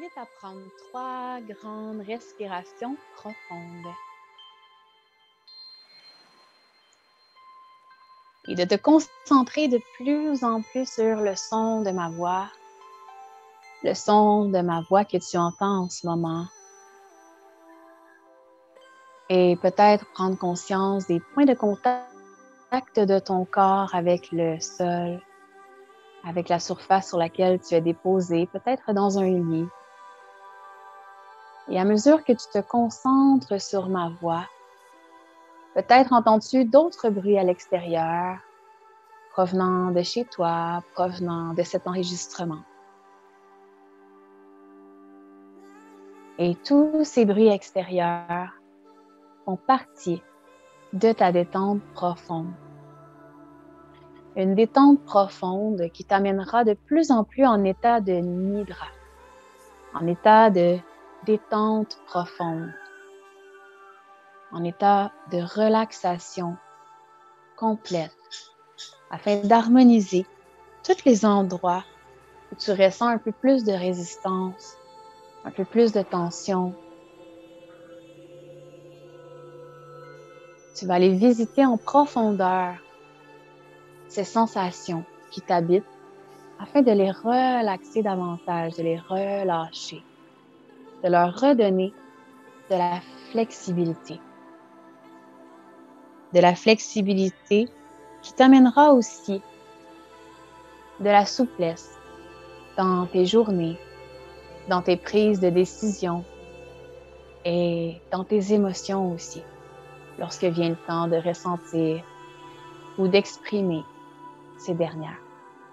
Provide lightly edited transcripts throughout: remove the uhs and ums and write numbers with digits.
t'invite à prendre 3 grandes respirations profondes et de te concentrer de plus en plus sur le son de ma voix, le son de ma voix que tu entends en ce moment. Et peut-être prendre conscience des points de contact de ton corps avec le sol, avec la surface sur laquelle tu es déposé, peut-être dans un lit. Et à mesure que tu te concentres sur ma voix, peut-être entends-tu d'autres bruits à l'extérieur, provenant de chez toi, provenant de cet enregistrement. Et tous ces bruits extérieurs font partie de ta détente profonde. Une détente profonde qui t'amènera de plus en plus en état de nidra, en état de détente profonde, en état de relaxation complète, afin d'harmoniser tous les endroits où tu ressens un peu plus de résistance, un peu plus de tension. Tu vas aller visiter en profondeur ces sensations qui t'habitent afin de les relaxer davantage, de les relâcher, de leur redonner de la flexibilité. De la flexibilité qui t'amènera aussi de la souplesse dans tes journées, dans tes prises de décision et dans tes émotions aussi, lorsque vient le temps de ressentir ou d'exprimer ces dernières.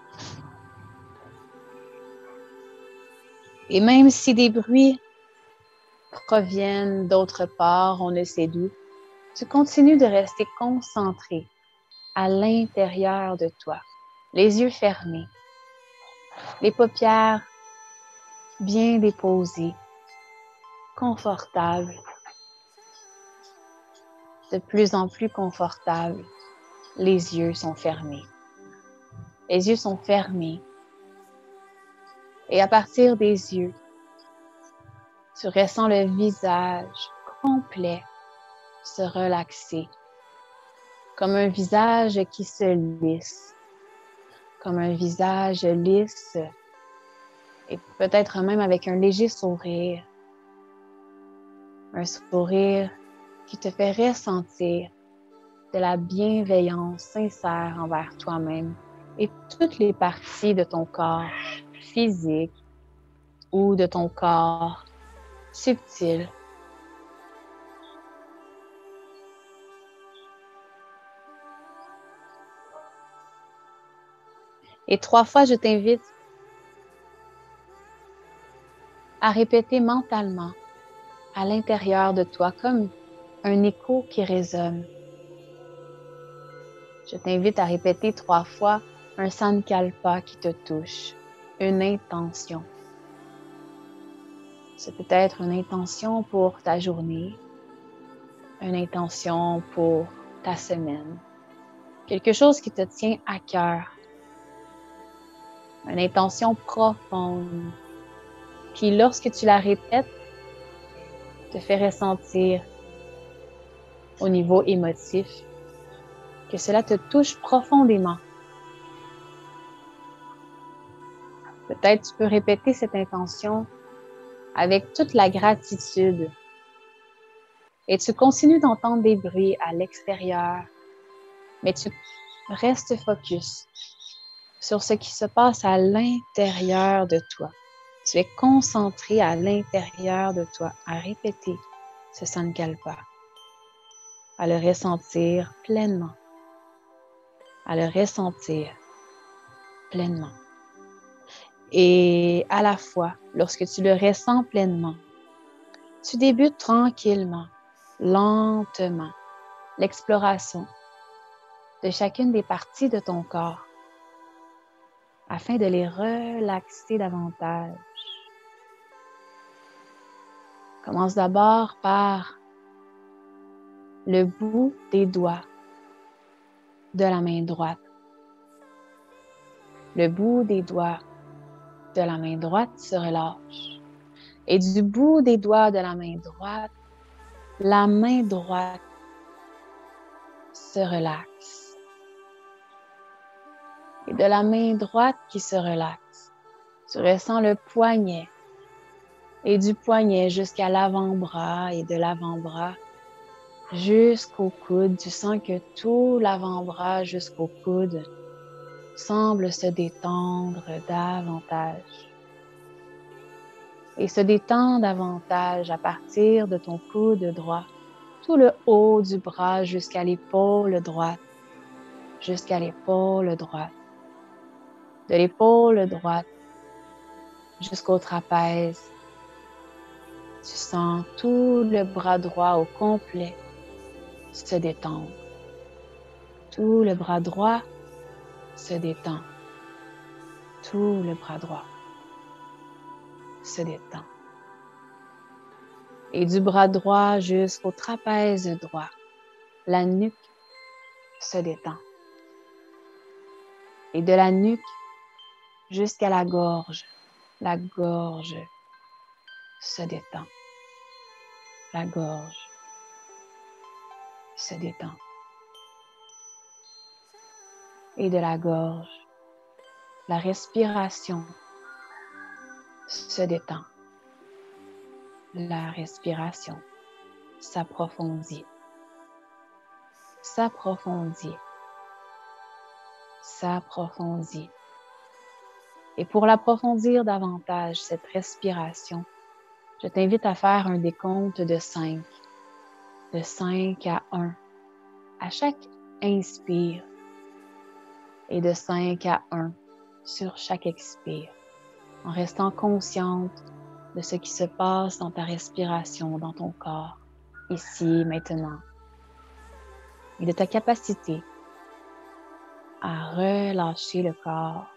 Et même si des bruits proviennent d'autre part, on ne sait d'où, tu continues de rester concentré à l'intérieur de toi, les yeux fermés, les paupières bien déposées, confortables, de plus en plus confortables, les yeux sont fermés. Les yeux sont fermés et à partir des yeux, tu ressens le visage complet se relaxer, comme un visage qui se lisse, comme un visage lisse et peut-être même avec un léger sourire. Un sourire qui te fait ressentir de la bienveillance sincère envers toi-même et toutes les parties de ton corps physique ou de ton corps subtil. Et 3 fois, je t'invite à répéter mentalement à l'intérieur de toi comme un écho qui résonne. Je t'invite à répéter 3 fois un sankalpa qui te touche, une intention. C'est peut-être une intention pour ta journée, une intention pour ta semaine, quelque chose qui te tient à cœur, une intention profonde qui, lorsque tu la répètes, te fait ressentir au niveau émotif que cela te touche profondément. Peut-être tu peux répéter cette intention avec toute la gratitude et tu continues d'entendre des bruits à l'extérieur, mais tu restes focus sur ce qui se passe à l'intérieur de toi. Tu es concentré à l'intérieur de toi à répéter ce sankalpa, à le ressentir pleinement, à le ressentir pleinement. Et à la fois, lorsque tu le ressens pleinement, tu débutes tranquillement, lentement, l'exploration de chacune des parties de ton corps afin de les relaxer davantage. Commence d'abord par le bout des doigts de la main droite. Le bout des doigts de la main droite se relâche. Et du bout des doigts de la main droite se relaxe. Et de la main droite qui se relaxe, tu ressens le poignet. Et du poignet jusqu'à l'avant-bras et de l'avant-bras jusqu'au coude. Tu sens que tout l'avant-bras jusqu'au coude semble se détendre davantage. Et se détend davantage à partir de ton coude droit, tout le haut du bras jusqu'à l'épaule droite, jusqu'à l'épaule droite, de l'épaule droite jusqu'au trapèze. Tu sens tout le bras droit au complet se détendre. Tout le bras droit se détend. Tout le bras droit se détend. Et du bras droit jusqu'au trapèze droit, la nuque se détend. Et de la nuque jusqu'à la gorge se détend. La gorge se détend. Et de la gorge, la respiration se détend. La respiration s'approfondit. S'approfondit. S'approfondit. Et pour l'approfondir davantage, cette respiration, je t'invite à faire un décompte de 5 à 1 à chaque inspire et de 5 à 1 sur chaque expire, en restant consciente de ce qui se passe dans ta respiration, dans ton corps, ici, maintenant, et de ta capacité à relâcher le corps,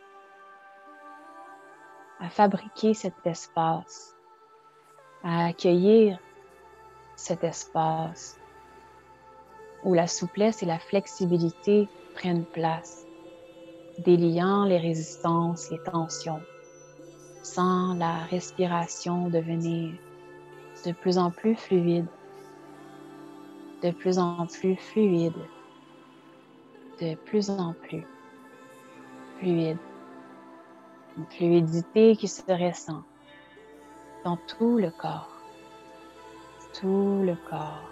à fabriquer cet espace, à accueillir cet espace où la souplesse et la flexibilité prennent place, déliant les résistances, les tensions, sans la respiration devenir de plus en plus fluide, de plus en plus fluide, de plus en plus fluide. Une fluidité qui se ressent dans tout le corps, tout le corps,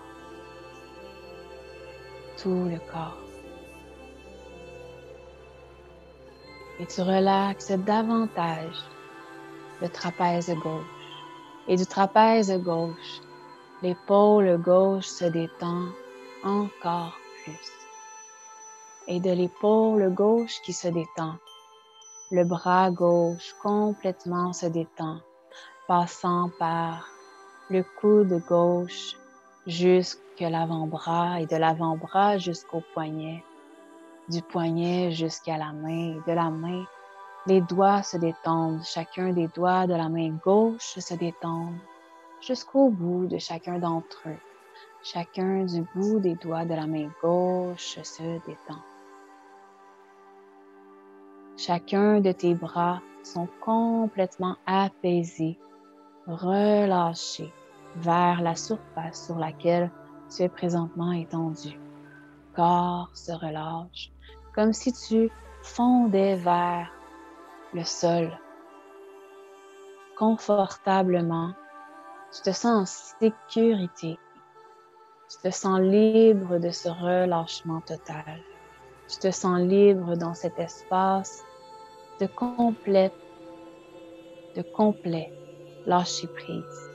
tout le corps. Et tu relaxes davantage le trapèze gauche. Et du trapèze gauche, l'épaule gauche se détend encore plus. Et de l'épaule gauche qui se détend, le bras gauche complètement se détend, passant par le coude gauche jusqu'à l'avant-bras et de l'avant-bras jusqu'au poignet, du poignet jusqu'à la main et de la main, les doigts se détendent, chacun des doigts de la main gauche se détend jusqu'au bout de chacun d'entre eux. Chacun du bout des doigts de la main gauche se détend. Chacun de tes bras sont complètement apaisés, relâchés vers la surface sur laquelle tu es présentement étendu. Le corps se relâche comme si tu fondais vers le sol. Confortablement, tu te sens en sécurité. Tu te sens libre de ce relâchement total. Tu te sens libre dans cet espace de complet lâcher prise.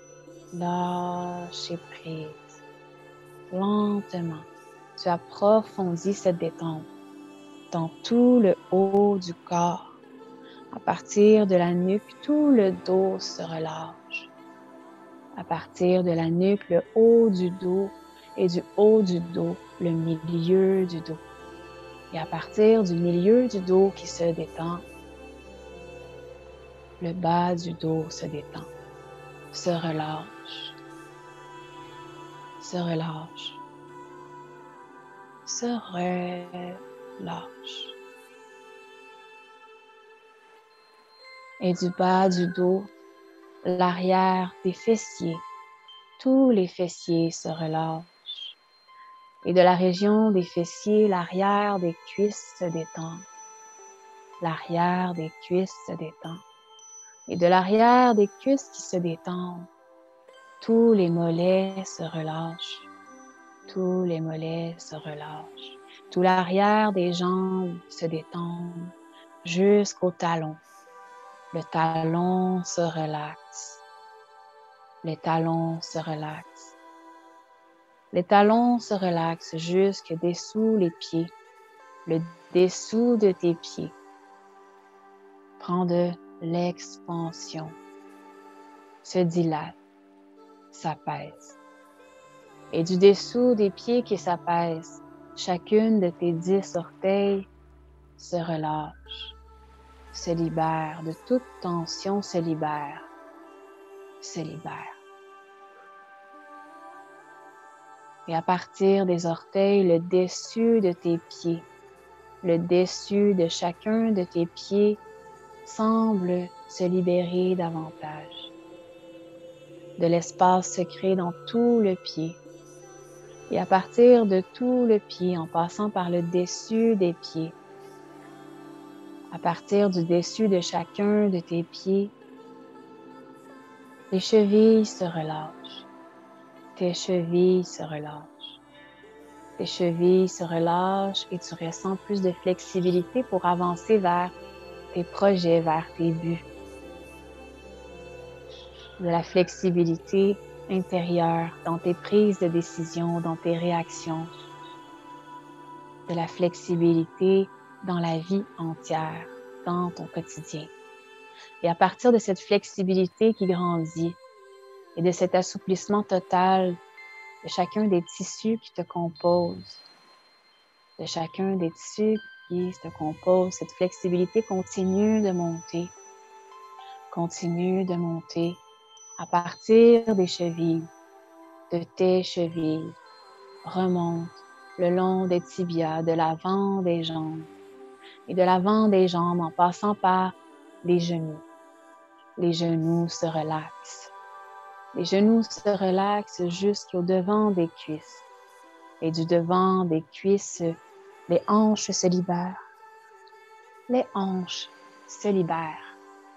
Lâcher prise. Lentement, tu approfondis cette détente dans tout le haut du corps. À partir de la nuque, tout le dos se relâche. À partir de la nuque, le haut du dos et du haut du dos, le milieu du dos. Et à partir du milieu du dos qui se détend, le bas du dos se détend, se relâche, se relâche, se relâche. Et du bas du dos, l'arrière des fessiers. Tous les fessiers se relâchent. Et de la région des fessiers, l'arrière des cuisses se détend. L'arrière des cuisses se détend. Et de l'arrière des cuisses qui se détendent, tous les mollets se relâchent. Tous les mollets se relâchent. Tout l'arrière des jambes se détend jusqu'au talon. Le talon se relaxe. Les talons se relaxent. Les talons se relaxent jusque dessous les pieds. Le dessous de tes pieds prend de l'expansion, se dilate, s'apaise. Et du dessous des pieds qui s'apaisent, chacune de tes 10 orteils se relâche, se libère, de toute tension se libère, se libère. Et à partir des orteils, le dessus de tes pieds, le dessus de chacun de tes pieds semble se libérer davantage. De l'espace se crée dans tout le pied. Et à partir de tout le pied, en passant par le dessus des pieds, à partir du dessus de chacun de tes pieds, les chevilles se relâchent. Tes chevilles se relâchent. Tes chevilles se relâchent et tu ressens plus de flexibilité pour avancer vers tes projets, vers tes buts. De la flexibilité intérieure dans tes prises de décision, dans tes réactions. De la flexibilité dans la vie entière, dans ton quotidien. Et à partir de cette flexibilité qui grandit et de cet assouplissement total de chacun des tissus qui te composent, de chacun des tissus qui te composent, cette flexibilité continue de monter à partir des chevilles, de tes chevilles, remonte le long des tibias, de l'avant des jambes et de l'avant des jambes en passant par les genoux. Les genoux se relaxent. Les genoux se relaxent jusqu'au devant des cuisses. Et du devant des cuisses, les hanches se libèrent. Les hanches se libèrent.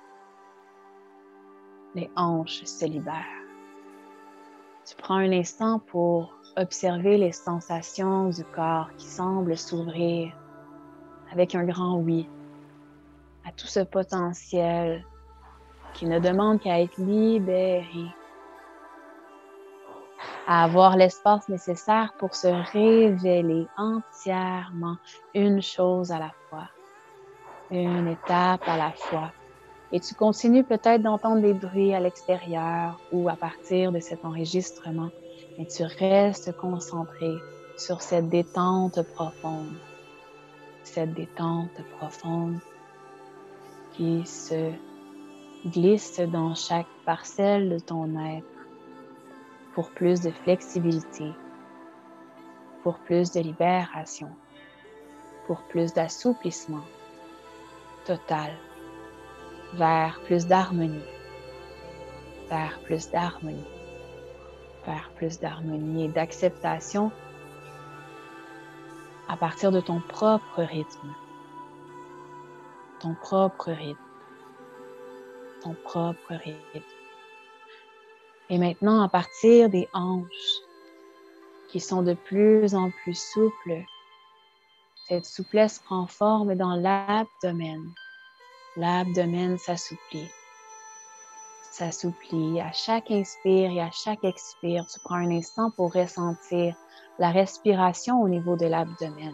Les hanches se libèrent. Tu prends un instant pour observer les sensations du corps qui semblent s'ouvrir avec un grand oui à tout ce potentiel qui ne demande qu'à être libéré, à avoir l'espace nécessaire pour se révéler entièrement, une chose à la fois, une étape à la fois. Et tu continues peut-être d'entendre des bruits à l'extérieur ou à partir de cet enregistrement, mais tu restes concentré sur cette détente profonde qui se glisse dans chaque parcelle de ton être pour plus de flexibilité, pour plus de libération, pour plus d'assouplissement total, vers plus d'harmonie, vers plus d'harmonie, vers plus d'harmonie et d'acceptation à partir de ton propre rythme, ton propre rythme, ton propre rythme. Et maintenant, à partir des hanches qui sont de plus en plus souples, cette souplesse prend forme dans l'abdomen. L'abdomen s'assouplit. S'assouplit à chaque inspire et à chaque expire. Tu prends un instant pour ressentir la respiration au niveau de l'abdomen.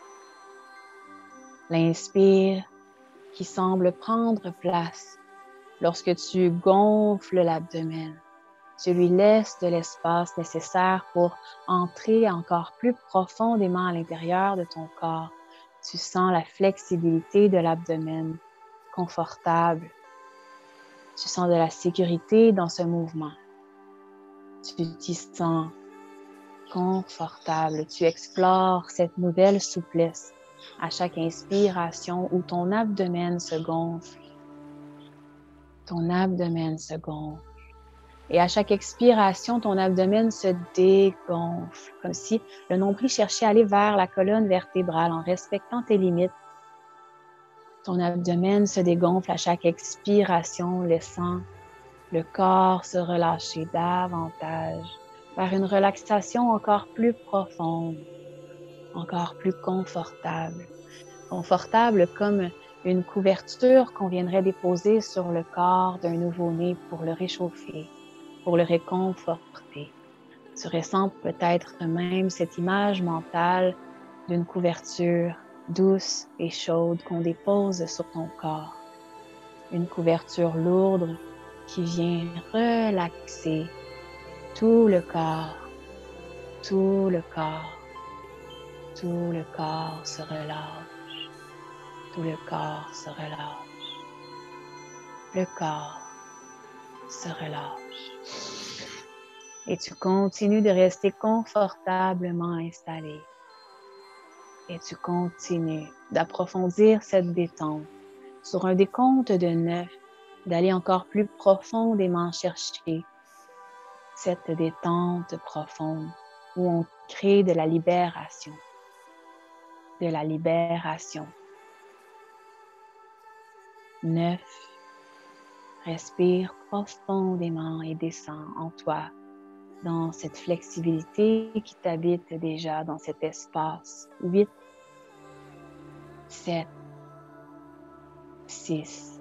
L'inspire qui semble prendre place lorsque tu gonfles l'abdomen. Tu lui laisses de l'espace nécessaire pour entrer encore plus profondément à l'intérieur de ton corps. Tu sens la flexibilité de l'abdomen, confortable. Tu sens de la sécurité dans ce mouvement. Tu t'y sens confortable. Tu explores cette nouvelle souplesse à chaque inspiration où ton abdomen se gonfle ton abdomen se gonfle. Et à chaque expiration, ton abdomen se dégonfle, comme si le nombril cherchait à aller vers la colonne vertébrale en respectant tes limites. Ton abdomen se dégonfle à chaque expiration, laissant le corps se relâcher davantage vers une relaxation encore plus profonde, encore plus confortable. Confortable comme une couverture qu'on viendrait déposer sur le corps d'un nouveau-né pour le réchauffer, pour le réconforter. Tu ressens peut-être même cette image mentale d'une couverture douce et chaude qu'on dépose sur ton corps. Une couverture lourde qui vient relaxer tout le corps, tout le corps, tout le corps se relâche, tout le corps se relâche, le corps se relâche. Et tu continues de rester confortablement installé. Et tu continues d'approfondir cette détente sur un décompte de 9, d'aller encore plus profondément chercher cette détente profonde où on crée de la libération. De la libération. 9. Respire profondément et descends en toi dans cette flexibilité qui t'habite déjà dans cet espace. 8, 7, 6,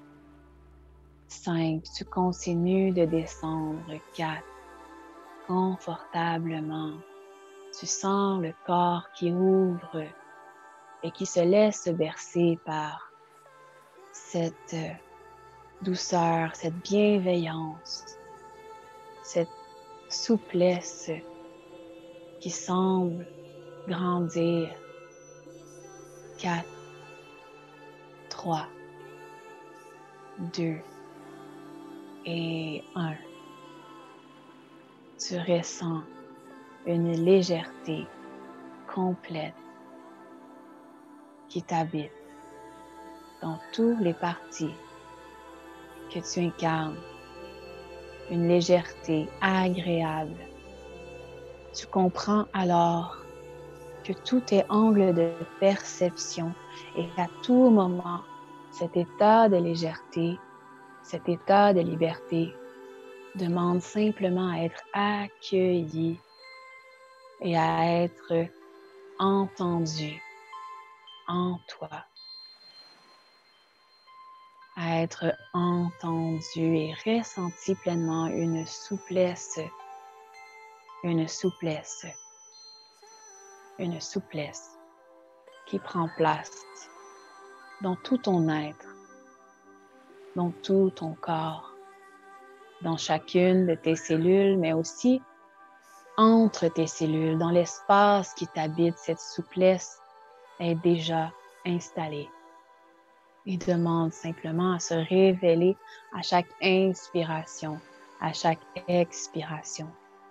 5. Tu continues de descendre. 4. Confortablement. Tu sens le corps qui ouvre et qui se laisse bercer par cette douceur, cette bienveillance, cette souplesse qui semble grandir. 4, 3, 2 et 1. Tu ressens une légèreté complète qui t'habite dans toutes les parties que tu incarnes. Une légèreté agréable. Tu comprends alors que tout est angle de perception et qu'à tout moment, cet état de légèreté, cet état de liberté demande simplement à être accueilli et à être entendu en toi. À être entendu et ressenti pleinement une souplesse, une souplesse, une souplesse qui prend place dans tout ton être, dans tout ton corps, dans chacune de tes cellules, mais aussi entre tes cellules, dans l'espace qui t'habite, cette souplesse est déjà installée. Il demande simplement à se révéler à chaque inspiration, à chaque expiration.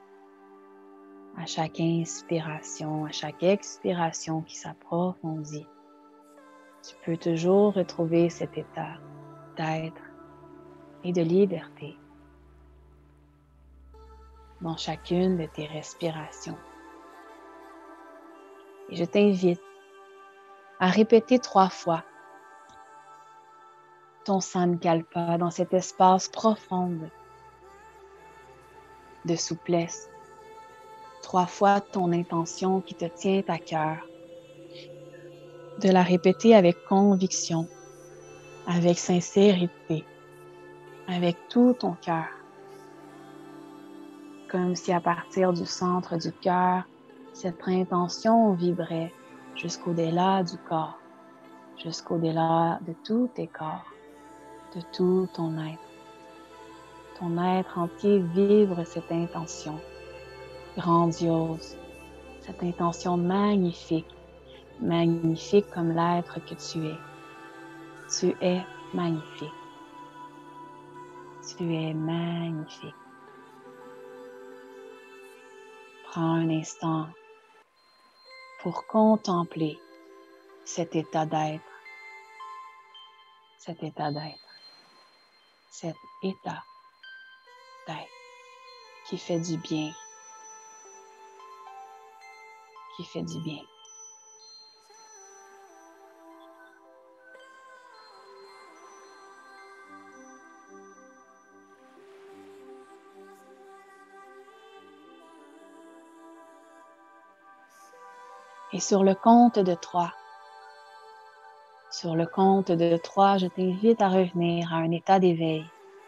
À chaque inspiration, à chaque expiration qui s'approfondit. Tu peux toujours retrouver cet état d'être et de liberté dans chacune de tes respirations. Et je t'invite à répéter 3 fois ton Sankalpa dans cet espace profond de souplesse. 3 fois ton intention qui te tient à cœur. De la répéter avec conviction, avec sincérité, avec tout ton cœur. Comme si à partir du centre du cœur, cette intention vibrait jusqu'au-delà du corps, jusqu'au-delà de tous tes corps, de tout ton être. Ton être entier vibre cette intention grandiose, cette intention magnifique, magnifique comme l'être que tu es. Tu es magnifique. Tu es magnifique. Prends un instant pour contempler cet état d'être, cet état d'être, cet état d'être qui fait du bien, qui fait du bien. Et sur le compte de 3, je t'invite à revenir à un état d'éveil,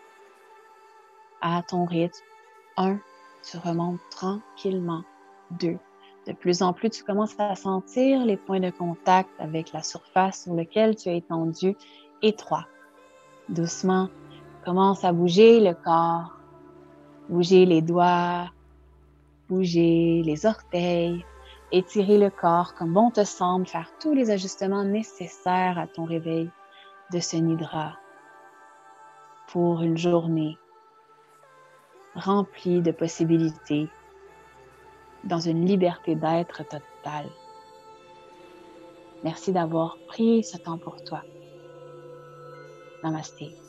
à ton rythme. 1, tu remontes tranquillement. 2, de plus en plus, tu commences à sentir les points de contact avec la surface sur laquelle tu es étendu. Et 3, doucement, commence à bouger le corps, bouger les doigts, bouger les orteils, étirer le corps comme bon te semble, faire tous les ajustements nécessaires à ton réveil de ce nidra pour une journée remplie de possibilités, dans une liberté d'être totale. Merci d'avoir pris ce temps pour toi. Namasté.